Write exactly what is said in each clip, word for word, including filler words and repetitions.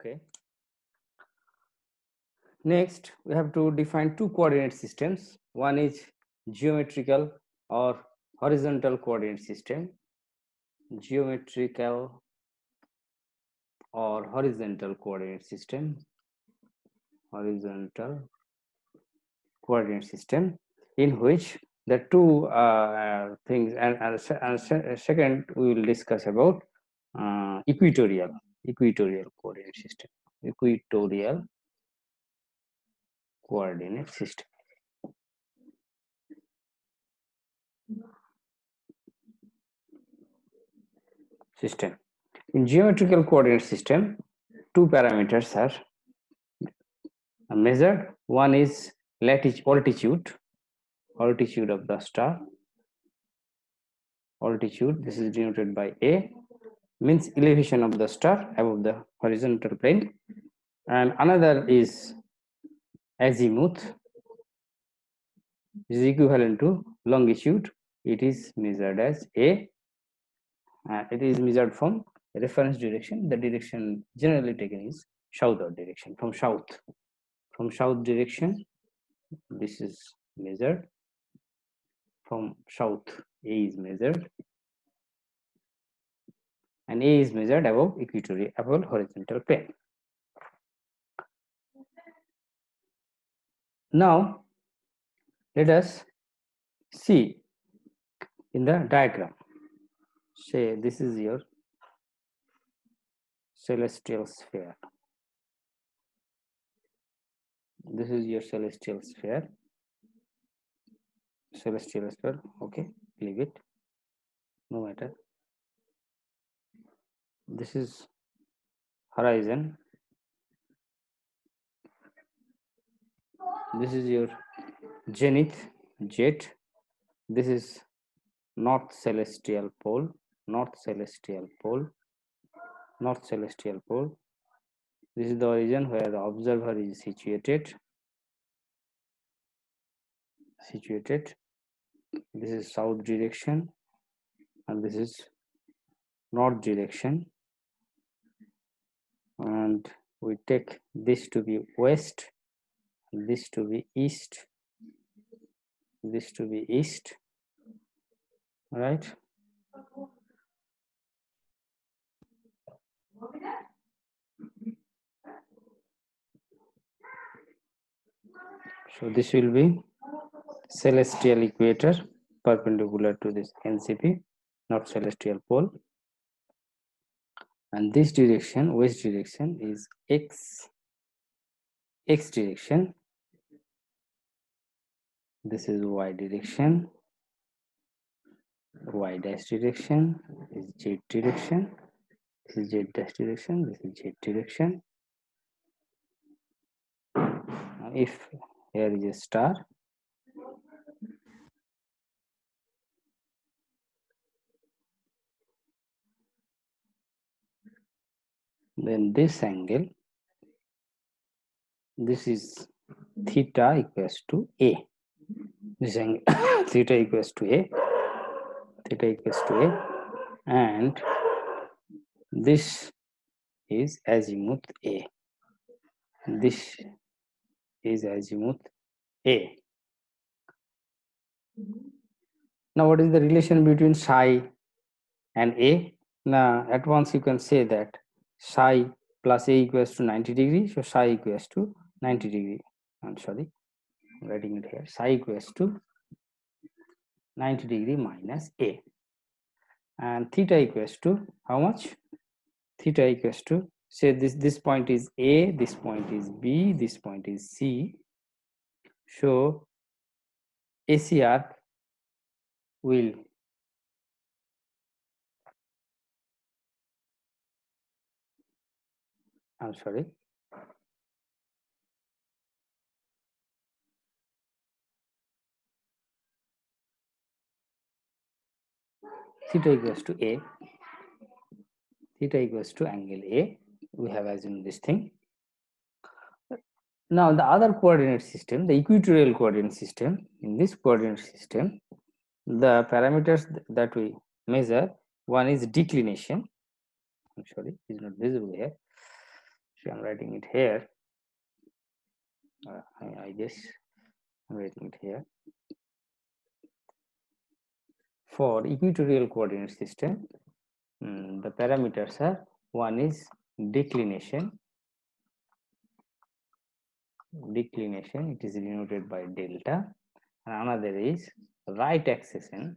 Okay. Next, we have to define two coordinate systems. One is geometrical or horizontal coordinate system. Geometrical or horizontal coordinate system. Horizontal coordinate system in which the two uh, things, and, and, and second we will discuss about uh, equatorial equatorial coordinate system. Equatorial coordinate system. System. In geometrical coordinate system, two parameters are measured. One is latitude, altitude, altitude of the star. Altitude, this is denoted by A, means elevation of the star above the horizontal plane. And another is azimuth, is equivalent to longitude. It is measured as A. Uh, it is measured from reference direction. The direction generally taken is southward direction, from south. From south direction, this is measured. From south, A is measured, and A is measured above equatorial, above horizontal plane. Now, let us see in the diagram. Say this is your celestial sphere. This is your celestial sphere. Celestial sphere, okay, leave it, no matter. This is horizon. This is your zenith, jet. This is north celestial pole, north celestial pole, north celestial pole. This is the origin where the observer is situated. Situated. This is south direction, and this is north direction. And we take this to be west, this to be east, this to be east, right? So this will be celestial equator perpendicular to this N C P, not celestial pole. And this direction, west direction, is x, x direction. This is y direction, y dash direction is z direction. This is z dash direction, this is z direction. Now if here is a star, then this angle, this is theta equals to A. This angle theta equals to A, theta equals to A, and this is azimuth A. This is azimuth A. Now, what is the relation between psi and A? Now, at once you can say that psi plus A equals to ninety degree. So, psi equals to ninety degree. I'm sorry, I'm writing it here. Psi equals to ninety degree minus A. And theta equals to how much? Theta equals to, say this, this point is A, this point is B, this point is C. So, A C arc will I'm sorry. Theta equals to A. Theta equals to angle A. We have assumed this thing. Now, the other coordinate system, the equatorial coordinate system, in this coordinate system, the parameters that we measure, one is declination. I'm sorry, it's not visible here. So I'm writing it here. Uh, I, I guess I'm writing it here. For equatorial coordinate system, um, the parameters are, one is declination. Declination, it is denoted by delta, and another is right accession.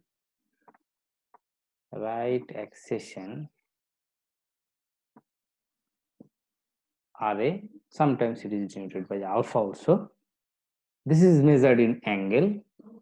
Right accession R A, sometimes it is denoted by alpha also. This is measured in angle,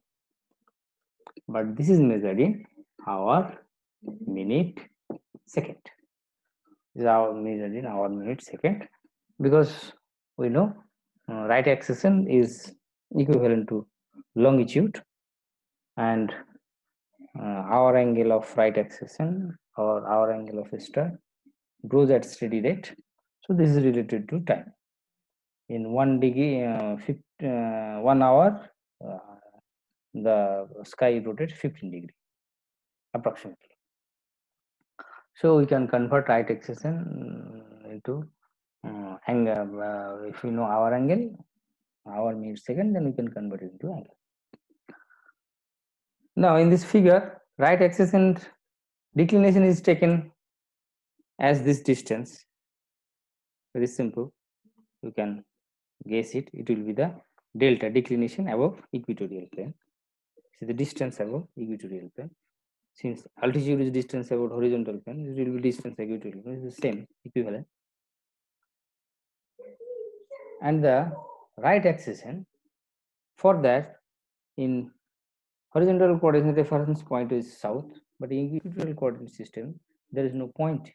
but this is measured in hour, minute, second. This is our measured in hour, minute, second, because we know uh, right accession is equivalent to longitude, and uh, our angle of right accession or our angle of a star grows at steady rate. So this is related to time. In one degree, uh, fifty, uh, one hour, uh, the sky rotates fifteen degree approximately. So we can convert right accession into uh, angle. Uh, if we know our angle, hour, minute, second, then we can convert it into angle. Now in this figure, right accession declination is taken as this distance. Very simple. You can guess it. It will be the delta, declination above equatorial plane. So the distance above equatorial plane. Since altitude is distance about horizontal plane, it will be distance equatorial plane. It's the same, equivalent. And the right accession, for that, in horizontal coordinate reference point is south, but in equatorial coordinate system there is no point.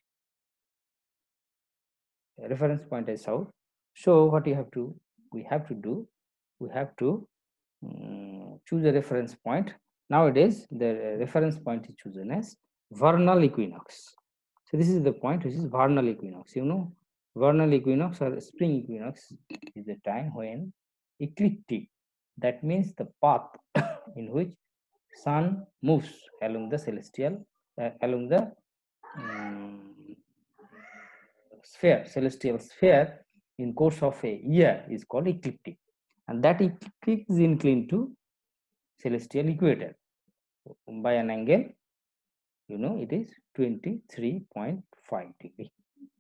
A reference point is south. So what you have to we have to do we have to um, choose a reference point. Nowadays the reference point is chosen as vernal equinox. So this is the point which is vernal equinox. You know, vernal equinox or spring equinox is the time when ecliptic, that means the path in which sun moves along the celestial uh, along the um, sphere, celestial sphere in course of a year is called ecliptic, and that ecliptic is inclined to celestial equator by an angle, you know, it is twenty-three point five degree.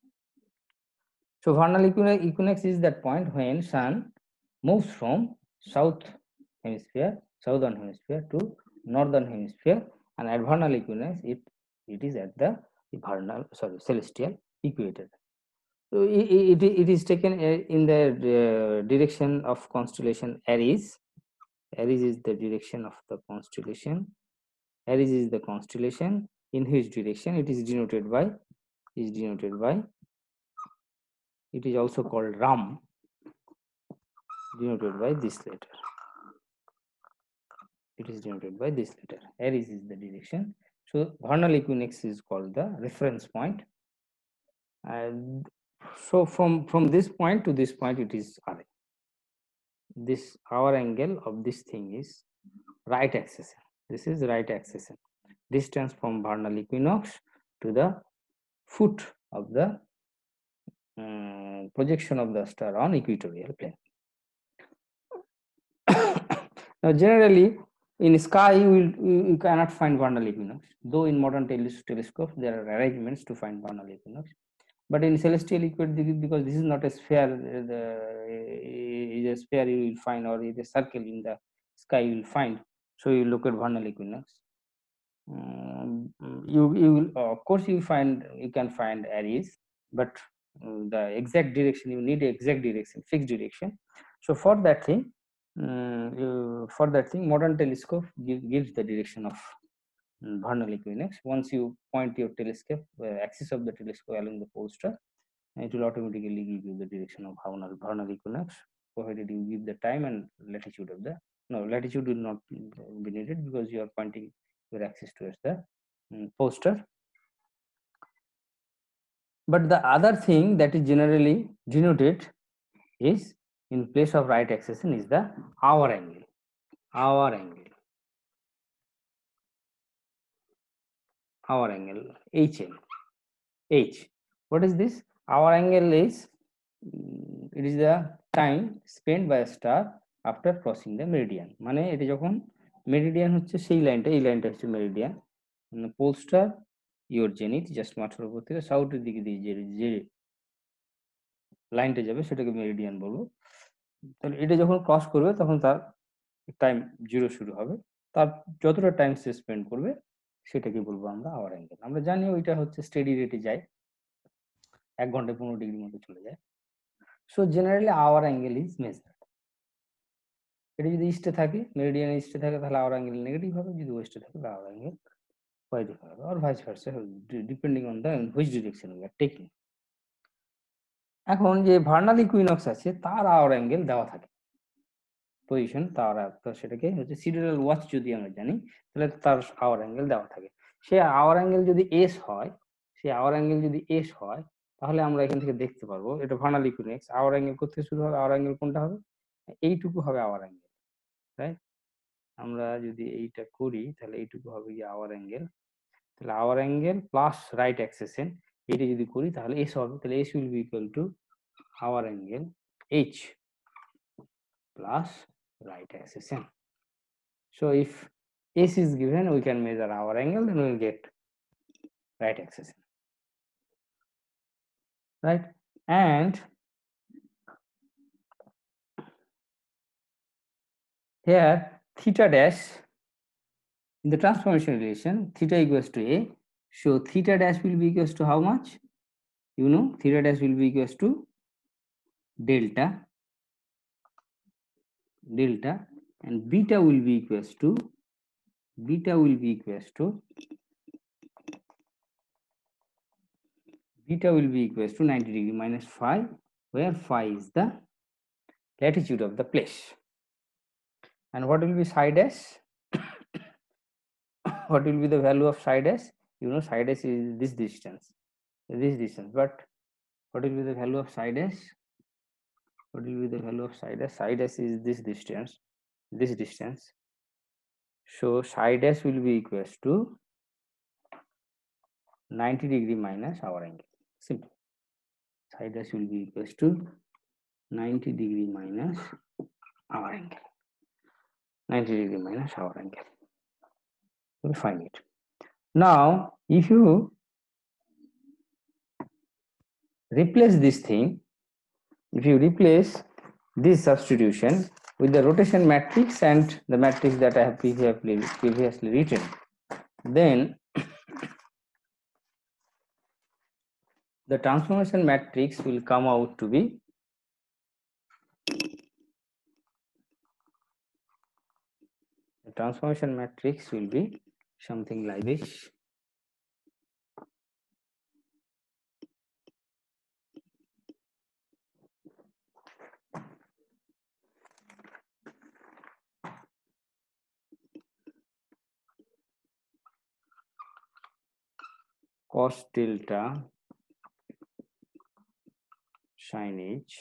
So vernal equinox is that point when sun moves from south hemisphere, southern hemisphere to northern hemisphere, and at vernal equinox it it is at the vernal sorry celestial equator. So it, it, it is taken in the direction of constellation Aries. Aries is the direction of the constellation. Aries is the constellation in which direction it is denoted by is denoted by it is also called Ram, denoted by this letter. It is denoted by this letter. Aries is the direction. So vernal equinox is called the reference point. And so from from this point to this point it is R A. This our angle of this thing is right accession. This is right accession. Distance from vernal equinox to the foot of the um, projection of the star on equatorial plane. Now generally in sky you, will, you cannot find vernal equinox, though in modern teles telescopes there are arrangements to find vernal equinox. But in celestial equator, because this is not a sphere, the, is a sphere you will find, or is a circle in the sky you will find. So you look at vernal equinox. Um, you you will, of course you find you can find Aries, but um, the exact direction you need exact direction, fixed direction. So for that thing, um, you, for that thing, modern telescope give, gives the direction of um, vernal equinox. Once you point your telescope, uh, axis of the telescope along the pole star, it will automatically give you the direction of vernal vernal equinox, provided you give the time and latitude of the no latitude will not be needed because you are pointing your axis towards the um, pole star. But the other thing that is generally denoted is in place of right accession is the hour angle. Hour angle. Hour angle H M. H. What is this? Hour angle is it is the time spent by a star after crossing the meridian, মানে এটা যখন Meridien হচ্ছে সেই লাইনটা, এই লাইনটা হচ্ছে meridian, মানে pole star your zenith just মাথার উপর থেকে সাউথের দিকে দিয়ে যে যে লাইনটা যাবে সেটাকে মেরিডিয়ান বলবো। তাহলে এটা যখন ক্রস করবে তখন তার টাইম জিরো শুরু হবে, তার যতটা টাইম সে স্পেন্ড করবে সেটাকে বলবো আমরা আওয়ার অ্যাঙ্গেল। আমরা জানি ওইটা হচ্ছে স্টেডি রেটে যায়, এক ঘন্টায় পনেরো ডিগ্রির মতো চলে যায়। So generally hour angle is measured. এটা যদি ইস্টে থাকে, মেরিডিয়ান ইস্টে থাকে, তাহলে আওয়ার অ্যাঙ্গেল নেগেটিভ হবে, যদি ওয়েস্টে থাকে তাহলে আওয়ার অ্যাঙ্গেল পজিটিভ হবে, আর vice versa, depending on the which direction we are taking. এখন যে ভার্নাল ইকুইনক্স আছে তার আওয়ার অ্যাঙ্গেল দেওয়া থাকে পজিশন, তার সেটাকে হচ্ছে সিডারাল ওয়াচ যদি আমরা জানি তাহলে তার আওয়ার অ্যাঙ্গেল দেওয়া থাকে। সে আওয়ার অ্যাঙ্গেল যদি এস হয়, সে আওয়ার অ্যাঙ্গেল যদি এস হয় তাহলে আমরা এখান থেকে দেখতে পারবো এটা ভার্নাল ইকুইনক্স। আওয়ার অ্যাঙ্গেল কোথা শুরু হবে, আওয়ার অ্যাঙ্গেল কোনটা হবে, এইটুকু হবে আওয়ার অ্যাঙ্গেল, রাইট? আমরা যদি এইটা করি তাহলে এইটুকু হবে কি আওয়ার অ্যাঙ্গেল, তাহলে hour angle plus right ascension এটা যদি করি তাহলে এস হবে, তাহলে S will be equal to hour angle H plus right accession. So if S is given, we can measure our angle, then we will get right accession, right? And here theta dash in the transformation relation, theta equals to A. So theta dash will be equals to how much? You know, theta dash will be equals to delta delta, and beta will be equals to beta will be equals to beta will be equals to ninety degree minus phi, where phi is the latitude of the place. And what will be psi dash? What will be the value of psi dash? You know, psi dash is this distance, this distance. But what will be the value of psi dash? What will be the value of psi dash? Psi dash is this distance, this distance. So psi dash will be equals to ninety degree minus our angle. Simple. Psi dash will be equals to ninety degree minus our angle. ninety degree minus our angle. We'll find it. Now, if you replace this thing, if you replace this substitution with the rotation matrix and the matrix that I have previously, previously written, then the transformation matrix will come out to be the transformation matrix will be something like this. Cos delta sin h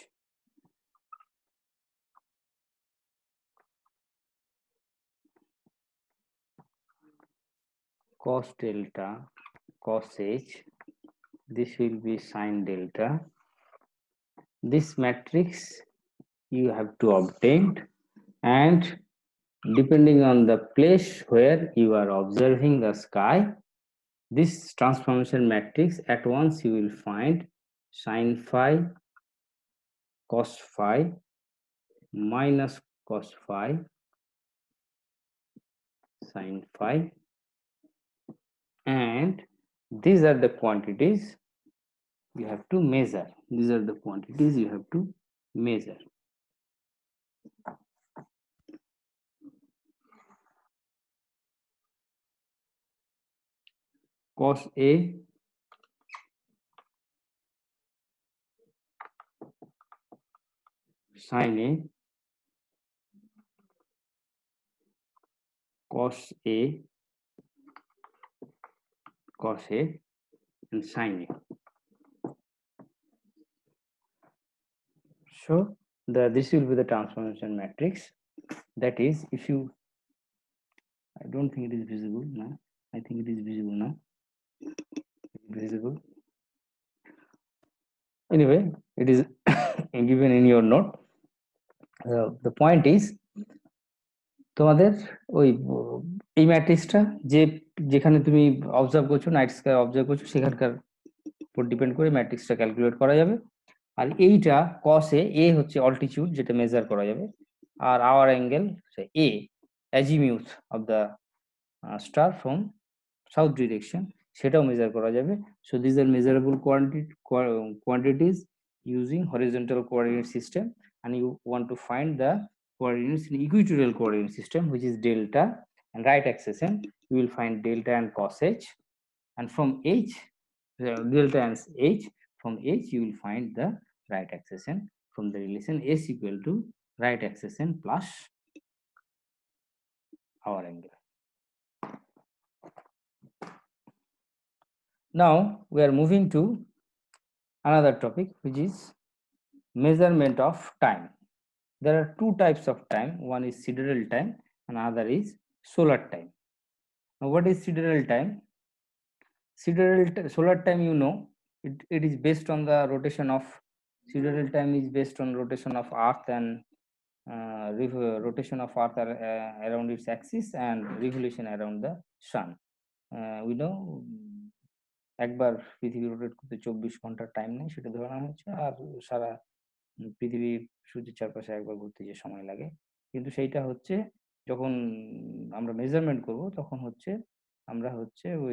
cos delta cos h, this will be sin delta. This matrix you have to obtain, and depending on the place where you are observing the sky, this transformation matrix at once you will find sin phi cos phi minus cos phi sin phi, and these are the quantities you have to measure. These are the quantities you have to measure. Cos A sin A, cos A cos A, and sin A. So the this will be the transformation matrix. That is, if you, I don't think it is visible now. I think it is visible now. Visible. Anyway, it is given in your note. Uh, the point is, তোমাদের ওই এই ম্যাট্রিক্সটা যে যেখানে তুমি observe করছো, night sky observe করছো, সেখানকার উপর ডিপেন্ড করে ম্যাট্রিক্সটা ক্যালকুলেট করা যাবে। আর এইটা কসে এ হচ্ছে অল্টিটিউড, যেটা মেজার করা যাবে, আর আওয়ার অ্যাঙ্গেল এ azimuth of the star from south direction, সেটাও মেজার করা যাবে। So this are measurable quantity quantities using horizontal coordinate system, and you want to find the coordinates in equatorial coordinate system, which is delta and right axis, and you will find delta and cos h, and from h uh, delta and h, from h you will find the right axis, and from the relation s equal to right axis and plus our angle. Now we are moving to another topic, which is measurement of time. There are two types of time. One is sidereal time and another is solar time. Now what is sidereal time? Sidereal solar time, you know, it, it is based on the rotation of sidereal time is based on rotation of earth and uh, rotation of earth are, uh, around its axis and revolution around the sun. Uh, we know একবার পৃথিবী rotate করতে চব্বিশ ঘন্টার time নেই, সেটা ধরে নেওয়া হচ্ছে, আর সারা পৃথিবী সূর্যের চারপাশে একবার ঘুরতে যে সময় লাগে, কিন্তু সেইটা হচ্ছে যখন আমরা মেজারমেন্ট করব তখন হচ্ছে আমরা হচ্ছে ওই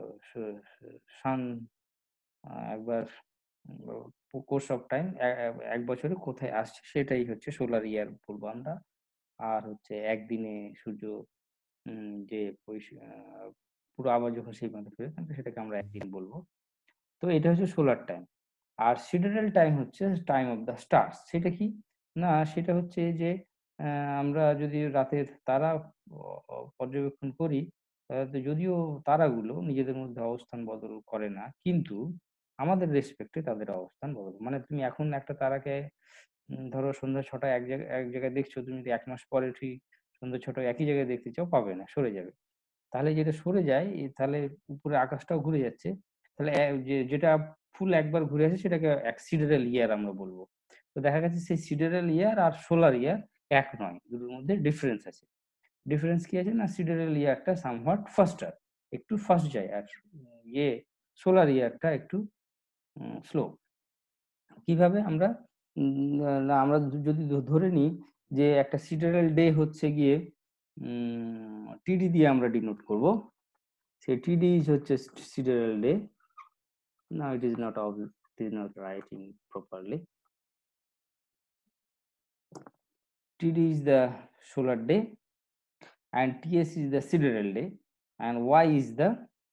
সান একবার কোর্স অফ টাইম এক বছরে কোথায় আসছে সেটাই হচ্ছে সোলার ইয়ার বলবো আমরা। আর হচ্ছে একদিনে সূর্য যে পুরো আবার যখন সেই পর্যন্ত ফিরে থাকবে সেটাকে আমরা একদিন বলবো। তো এটা হচ্ছে সোলার টাইম। আর সিডারাল টাইম হচ্ছে টাইম অফ দ্য স্টার্স। সেটা কি না, সেটা হচ্ছে যে আমরা যদি রাতের তারা পর্যবেক্ষণ করি, যদিও তারাগুলো নিজেদের মধ্যে অবস্থান বদল করে না, কিন্তু আমাদের রেসপেক্টে তাদের অবস্থান বদল। মানে তুমি এখন একটা তারাকে ধরো সন্ধ্যা ছটায় এক জায়গায় এক জায়গায় দেখছো, তুমি যদি এক মাস পরে ঠিক সন্ধ্যা ছটায় একই জায়গায় দেখতে চাও, পাবে না, সরে যাবে। তাহলে যেটা সরে যায়, তাহলে উপরে আকাশটাও ঘুরে যাচ্ছে, তাহলে যেটা ফুল একবার ঘুরে আসে সেটাকে এক সিডারাল ইয়ার আমরা বলবো। তো দেখা গেছে সেই সিডারাল ইয়ার আর সোলার ইয়ার এক নয়, দুটোর মধ্যে ডিফারেন্স আছে। ডিফারেন্স কি আছে না, সিডারাল ইয়ারটা সামহাট ফাস্টার, একটু ফাস্ট যায়, আর ইয়ে সোলার ইয়ারটা একটু স্লো। কিভাবে আমরা না আমরা যদি ধরে নিই যে একটা সিডারাল ডে হচ্ছে গিয়ে টিডি দিয়ে আমরা ডিনোট করব, সেই টিডি হচ্ছে sidereal day. Now it is not obvious, it is not writing properly. Td is the solar day and ts is the sidereal day, and y is the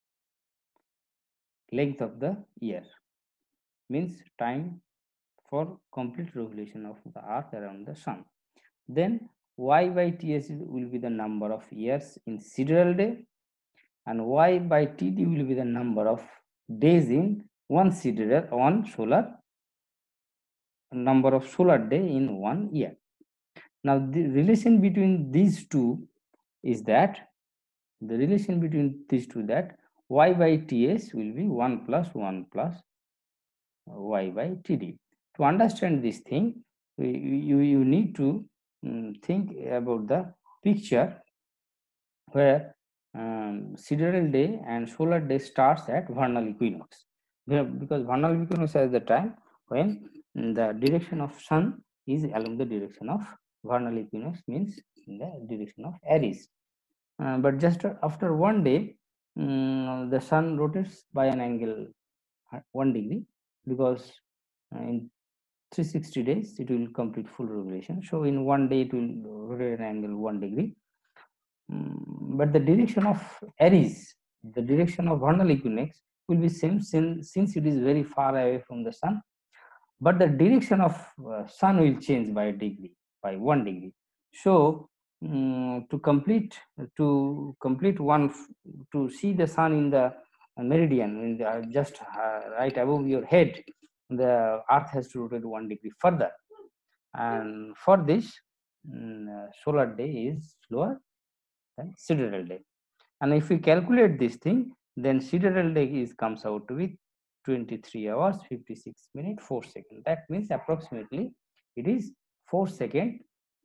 length of the year, means time for complete revolution of the earth around the sun. Then y by ts will be the number of years in sidereal day, and y by td will be the number of days in one sidereal one solar number of solar day in one year. Now the relation between these two is that the relation between these two that y by ts will be one plus one plus y by td. To understand this thing, you, you need to um, think about the picture where um, sidereal day and solar day starts at vernal equinox, because vernal equinox is the time when the direction of sun is along the direction of vernal equinox, means in the direction of Aries. Uh, but just after one day, um, the sun rotates by an angle one degree, because uh, in three hundred sixty days it will complete full revolution. So in one day it will rotate an angle one degree. Um, but the direction of Aries, the direction of vernal equinox, will be same since, since it is very far away from the sun. But the direction of uh, sun will change by a degree, by one degree. So um, to complete to complete one to see the sun in the meridian, in the, just uh, right above your head, the earth has to rotate one degree further, and for this um, uh, solar day is slower than sidereal day. And if we calculate this thing, then sidereal day is comes out to be twenty-three hours fifty-six minutes four seconds. That means approximately it is four seconds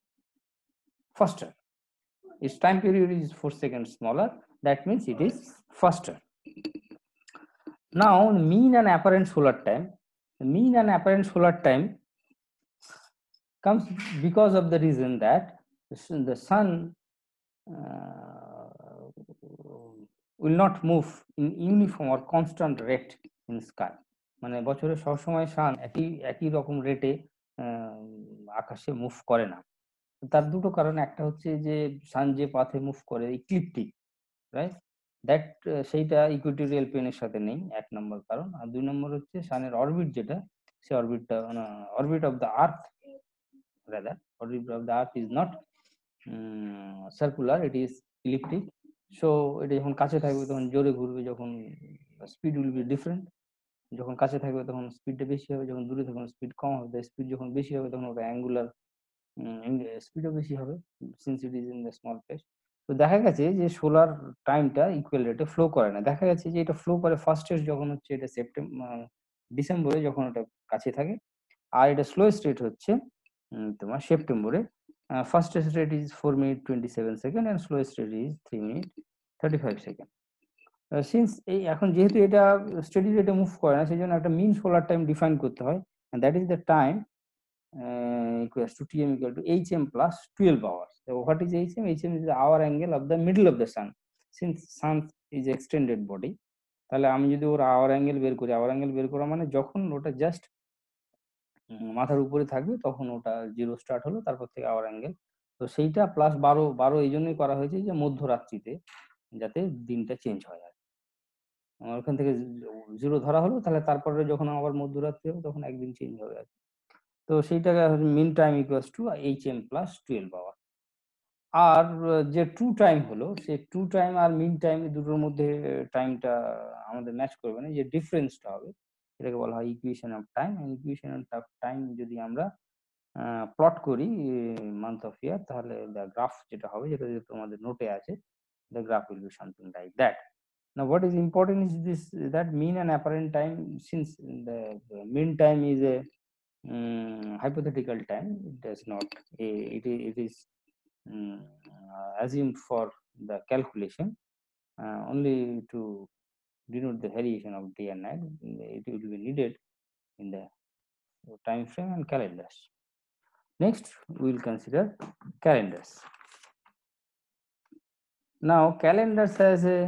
faster. Its time period is four seconds smaller. That means it is faster. Now, mean and apparent solar time. The mean and apparent solar time comes because of the reason that the sun uh, will not move in uniform or constant rate in sky. মানে বছরে সবসময় সান একই একই রকম রেটে আকাশে move করে না। তার দুটো কারণ, একটা হচ্ছে যে সান যে পাথে মুভ করে ইক্লিপ্টিক, রাইট, দ্যাট সেইটা ইকুইটোরিয়াল প্লেনের সাথে নেই, এক নম্বর কারণ। আর দুই নম্বর হচ্ছে সানের অরবিট যেটা, সে অরবিটটা orbit of the earth rather orbit of the earth is not circular, it is elliptic. So এটা যখন কাছে থাকবে তখন জোরে ঘুরবে, যখন স্পিড উইল বি ডিফারেন্ট। যখন কাছে থাকবে তখন স্পিডটা বেশি হবে, যখন দূরে থাকবে স্পিড কম হবে। স্পিড যখন বেশি হবে তখন ওটা অ্যাঙ্গুলার স্পিডও বেশি হবে, since it is in the small place. তো দেখা গেছে যে সোলার টাইমটা ইকুয়াল রেটে ফ্লো করে না। দেখা গেছে যে এটা ফ্লো করে ফার্স্টেস্ট যখন হচ্ছে এটা সেপ্টেম্বর ডিসেম্বরে, যখন এটা কাছে থাকে। আর এটা স্লোয়েস্ট রেট হচ্ছে তোমার সেপ্টেম্বরে। Fastest rate is four minute twenty seven second and slowest rate is three minute thirty five second. Since এই এখন যেহেতু এটা স্টেডি রেটে মুভ করে না, সেই জন্য একটা মিন সোলার টাইম ডিফাইন করতে হয়, and that is the time uh, equals to Tm equal to Hm plus twelve hours. So what is Hm? Hm is the hour angle of the middle of the sun. Since sun is extended body, তাহলে আমি যদি ওর hour angle বের করি, hour angle বের করা মানে যখন ওটা জাস্ট মাথার উপরে থাকবে তখন ওটা জিরো স্টার্ট হলো, তারপর থেকে আওয়ার অ্যাঙ্গেল। তো সেইটা প্লাস বারো বারো এই জন্যই করা হয়েছে যে মধ্যরাত্রিতে যাতে দিনটা চেঞ্জ হয়। আর ওখান থেকে জিরো ধরা হলো, তাহলে তারপরে যখন আবার মধ্যরাত্রি হবে তখন একদিন চেঞ্জ হবে আর। তো সেইটাকে mean time equals to H M plus twelve hour. আর যে টু টাইম হলো, সে টু টাইম আর মিন টাইম দুটোর মধ্যে টাইমটা আমাদের ম্যাচ করবে না, যে ডিফারেন্সটা হবে এটাকে বলা হয় equation of time. Equation of time যদি আমরা প্লট করি মান্থ অফ ইয়ার, তাহলে দ্য গ্রাফ যেটা হবে, যেটা তোমাদের নোটে আছে, the graph will be something like that. Now what is important is this, that mean and apparent time, since the, the mean time is a um, hypothetical time, it does not a, it, it is um, uh, assumed for the calculation uh, only to denote the variation of day and night. It will be needed in the time frame and calendars. Next we will consider calendars. Now calendars has a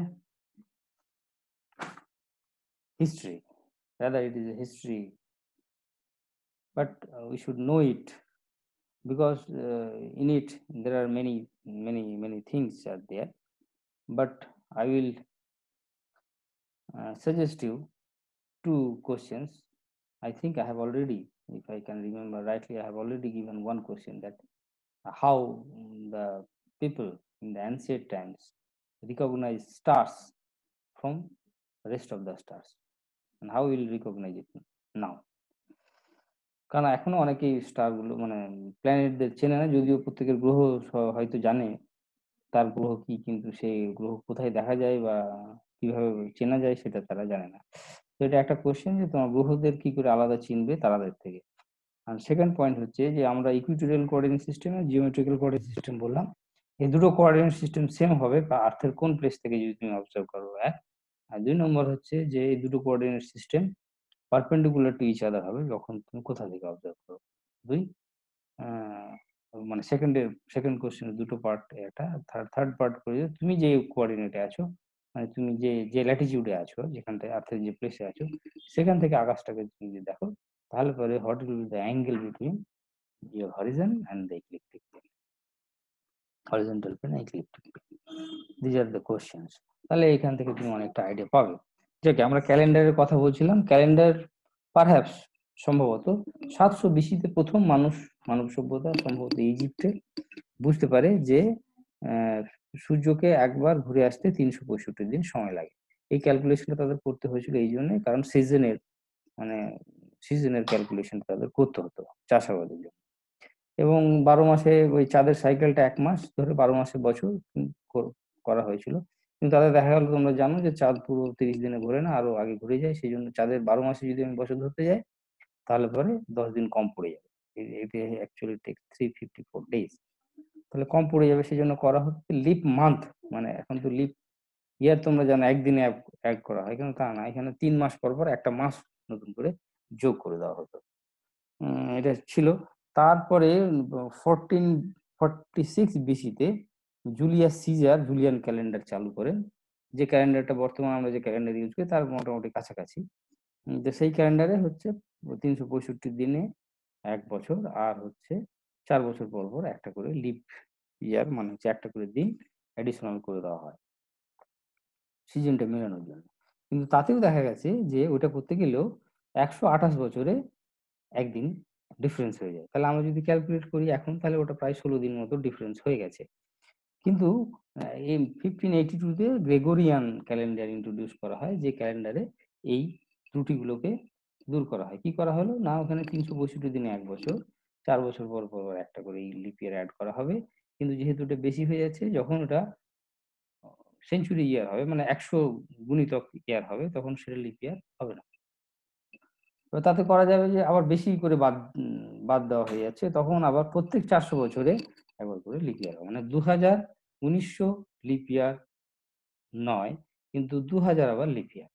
history, rather it is a history, but uh, we should know it, because uh, in it there are many many many things are there. But I will uh, suggest you two questions. I think I have already, if I can remember rightly, I have already given one question, that uh, how the people in the ancient times recognize stars from the rest of the stars, and how we will recognize it now. কারণ এখনো অনেকেই star গুলো মানে প্ল্যানেটদের চেনে না, যদিও প্রত্যেকের গ্রহ হয়তো জানে তার গ্রহ কি, কিন্তু সেই গ্রহ কোথায় দেখা যায় বা কিভাবে চেনা যায় সেটা তারা জানে না। তো এটা একটা কোশ্চেন, যে তোমার গ্রহদের কি করে আলাদা চিনবে তারাদের থেকে। আর সেকেন্ড পয়েন্ট হচ্ছে যে আমরা ইকুইটোরিয়াল কোঅর্ডিনেট সিস্টেম আর জিওমেট্রিক্যাল কোঅর্ডিনেট সিস্টেম বললাম, এই দুটো কোঅর্ডিনেট সিস্টেম সেম হবে বা আর্থের কোন প্লেস থেকে যদি তুমি অবজার্ভ করো, এক। আর দুই নম্বর হচ্ছে যে এই দুটো coordinate system perpendicular to each other হবে যখন তুমি কোথা থেকে অবজার্ভ করো। দুই মানে সেকেন্ডের সেকেন্ড কোশ্চেনের দুটো পার্ট, একটা থার্ড থার্ড পার্ট করে তুমি যে কোঅর্ডিনেটে আছো, মানে তুমি যে যে ল্যাটিটিউডে আছো, যেখানটায় আর্থের যে প্লেসে আছো, সেখান থেকে আকাশটাকে তুমি যদি দেখো, তাহলে পরে what will be the angle between your horizon and the ecliptic plane, horizontal plane, ecliptic plane. This are the questions. তাহলে এখান থেকে তুমি অনেকটা আইডিয়া পাবে। যাকে আমরা ক্যালেন্ডারের কথা বলছিলাম, ক্যালেন্ডার পারহ্যাপস সম্ভবত সাতশো বিসিতে প্রথম মানুষ মানব সভ্যতা সম্ভবত ইজিপ্টে বুঝতে পারে যে সূর্যকে একবার ঘুরে আসতে তিনশো পঁয়ষট্টি দিন সময় লাগে। এই ক্যালকুলেশনটা তাদের করতে হয়েছিল এই জন্য, কারণ সিজনের মানে সিজনের ক্যালকুলেশন তাদের করতে হতো চাষাবাদের জন্য। এবং বারো মাসে ওই চাঁদের সাইকেলটা এক মাস ধরে বারো মাসে বছর করা হয়েছিল। কিন্তু তাদের দেখা গেল তোমরা জানো যে চাঁদ পুরো তিরিশ দিনে ঘোরে না, আরো আগে ঘুরে যায়। সেই জন্য চাঁদের বারো মাসে যদি আমি বছর ধরতে যাই তাহলে পরে দশ দিন কম পড়ে যাবে। এটি actually take three fifty four days, তাহলে কম পড়ে যাবে। সেই জন্য করা হচ্ছে লিপ মান্থ। মানে এখন তো লিপ ইয়ার তোমরা জানো একদিনে অ্যাড করা হয়, কিন্তু তা না, এখানে তিন মাস পর পর একটা মাস নতুন করে যোগ করে দেওয়া হতো। এটা ছিল। তারপরে ফোরটিন ফর্টি সিক্স বিসিতে জুলিয়াস সিজার জুলিয়ান ক্যালেন্ডার চালু করেন, যে ক্যালেন্ডারটা বর্তমানে আমরা যে ক্যালেন্ডার ইউজ করি তার মোটামুটি কাছাকাছি। তো সেই ক্যালেন্ডারে হচ্ছে তিনশো পঁয়ষট্টি দিনে এক বছর, আর হচ্ছে চার বছর পর পর একটা করে লিপ ইয়ার, মানে হচ্ছে একটা করে দিন অ্যাডিশনাল করে দেওয়া হয় সিজনটা মেলানোর জন্য। কিন্তু তাতেও দেখা গেছে যে ওটা করতে গেলেও একশো আঠাশ বছরে একদিন ডিফারেন্স হয়ে যায়। তাহলে আমরা যদি ক্যালকুলেট করি এখন, তাহলে ওটা প্রায় ষোলো দিন মতো ডিফারেন্স হয়ে গেছে। কিন্তু এই ফিফটিন এইটি টুতে গ্রেগরিয়ান ক্যালেন্ডার ইন্ট্রোডিউস করা হয়, যে ক্যালেন্ডারে এই ত্রুটিগুলোকে দূর করা হয়। কি করা হলো না, ওখানে তিনশো পঁয়ষট্টি দিনে এক বছর, চার বছর পর পর একটা করে লিপ ইয়ার অ্যাড করা হবে। কিন্তু যেহেতু এটা বেশি হয়ে যাচ্ছে, যখন ওটা সেঞ্চুরি ইয়ার হবে, মানে একশো গুণিতক ইয়ার হবে, তখন সেটা লিপ ইয়ার হবে না। তাতে করা যাবে যে আবার বেশি করে বাদ বাদ দেওয়া হয়ে যাচ্ছে, তখন আবার প্রত্যেক চারশো বছরে একবার করে লিপ ইয়ার হবে। মানে দু হাজার উনিশশো লিপ ইয়ার নয়, কিন্তু দু হাজার আবার লিপ ইয়ার।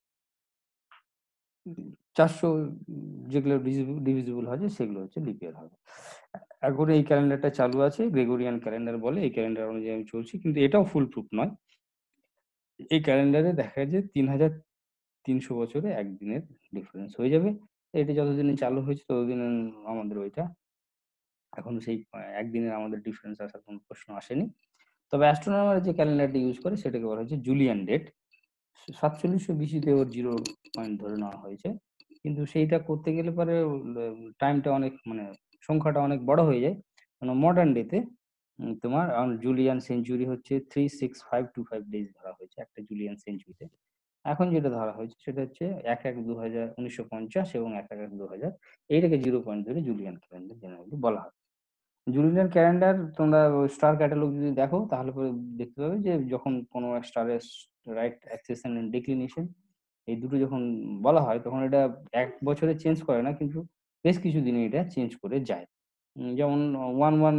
চারশো যেগুলো ডিভিজিবল হয় সেগুলো হচ্ছে লিপ ইয়ার হবে। এখন এই ক্যালেন্ডারটা চালু আছে, গ্রেগরিয়ান ক্যালেন্ডার বলে। এই ক্যালেন্ডার অনুযায়ী আমি চলছি, কিন্তু এটাও ফুল প্রুফ নয়। এই ক্যালেন্ডারে দেখা যায় তিন হাজার তিনশো বছরে একদিনের ডিফারেন্স হয়ে যাবে। এটা যতদিনে চালু হয়েছে ততদিন আমাদের ওইটা এখন সেই একদিনের আমাদের ডিফারেন্স আসার কোনো প্রশ্ন আসেনি। তবে অ্যাস্ট্রোনমার যে ক্যালেন্ডারটি ইউজ করে সেটাকে বলা হচ্ছে জুলিয়ান ডেট। সাতচল্লিশশো বিসিতে ওর জিরো পয়েন্ট ধরে নেওয়া হয়েছে, কিন্তু সেইটা করতে গেলে পরে টাইমটা অনেক, মানে সংখ্যাটা অনেক বড় হয়ে যায়। মানে মডার্ন ডেতে তোমার জুলিয়ান সেঞ্চুরি হচ্ছে three six five two five days ধরা হয়েছে একটা জুলিয়ান সেঞ্চুরিতে। এখন যেটা ধরা হয়েছে সেটা হচ্ছে এক এক দু হাজার উনিশশো পঞ্চাশ এবং এক এক দু হাজার, এইটাকে জিরো পয়েন্ট ধরে জুলিয়ান ক্যালেন্ডার জেনারেলি বলা হয়। জুলিয়ান ক্যালেন্ডার তোমরা স্টার ক্যাটালগ যদি দেখো তাহলে পরে দেখতে পাবে যে যখন কোনো স্টারের রাইট অ্যাক্সেশন এন্ড ডিক্লিনেশন এই দুটো যখন বলা হয়, তখন এটা এক বছরে চেঞ্জ করে না, কিন্তু বেশ কিছু দিনে এটা চেঞ্জ করে যায়। যেমন ওয়ান ওয়ান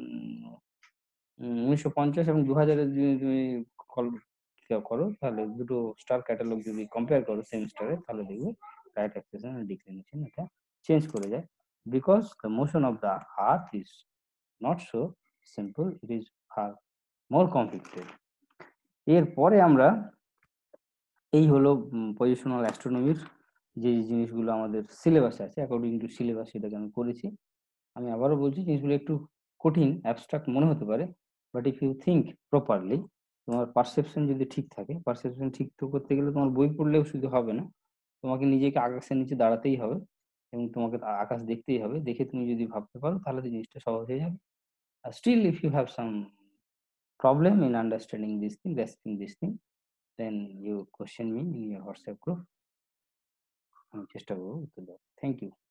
উনিশশো পঞ্চাশ এবং দু হাজারের যদি তুমি করো, তাহলে দুটো স্টার ক্যাটালগ যদি কম্পেয়ার করো সেম স্টারে, তাহলে দেখবে রাইট অ্যাক্সেশন এন্ড ডিক্লিনেশন এটা চেঞ্জ করে যায়। Because the motion of the earth is not so simple, it is far more complicated. এরপরে আমরা এই হলো পজিশনাল অ্যাস্ট্রোনমির যে জিনিসগুলো আমাদের সিলেবাসে আছে, অ্যাকর্ডিং টু সিলেবাস সেটাকে আমি করেছি। আমি আবারও বলছি, জিনিসগুলো একটু কঠিন অ্যাবস্ট্রাক্ট মনে হতে পারে, but if you think properly, তোমার পারসেপশন যদি ঠিক থাকে, পারসেপশন ঠিক করতে গেলে তোমার বই পড়লেও শুধু হবে না, তোমাকে নিজেকে আকাশের নিচে দাঁড়াতেই হবে এবং তোমাকে আকাশ দেখতেই হবে। দেখে তুমি যদি ভাবতে পারো তাহলে জিনিসটা সহজ হয়ে যাবে। Uh, still, if you have some problem in understanding this thing, grasping this thing, then you question me in your WhatsApp group. আমি চেষ্টা করবো উত্তর দেওয়ার। Thank you.